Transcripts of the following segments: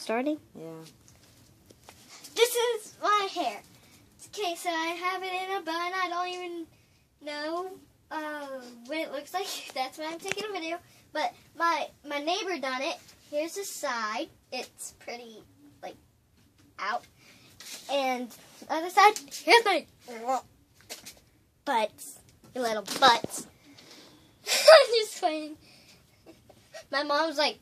starting? Yeah. This is my hair. Okay, so I have it in a bun. I don't even know what it looks like. That's why I'm taking a video. But my neighbor done it. Here's the side. It's pretty, like, out. And the other side, here's my butts. Your little butts. I'm just playing. My mom's like,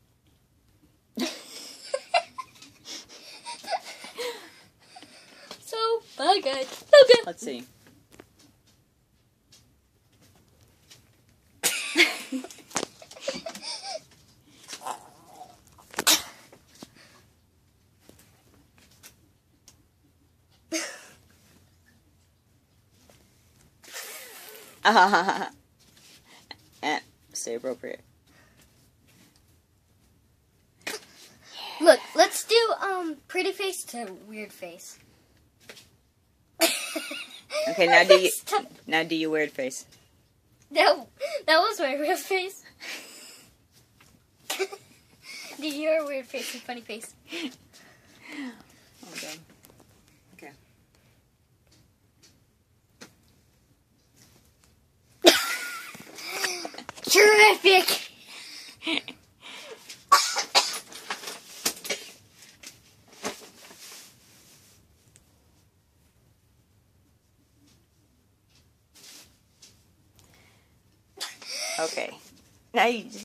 so, bye guys. Okay. Let's see. Stay appropriate. Look, let's do pretty face to weird face. Okay, now do your weird face. That was my real face. Do your weird face and funny face. Oh, God. Okay. Terrific. Okay. Now you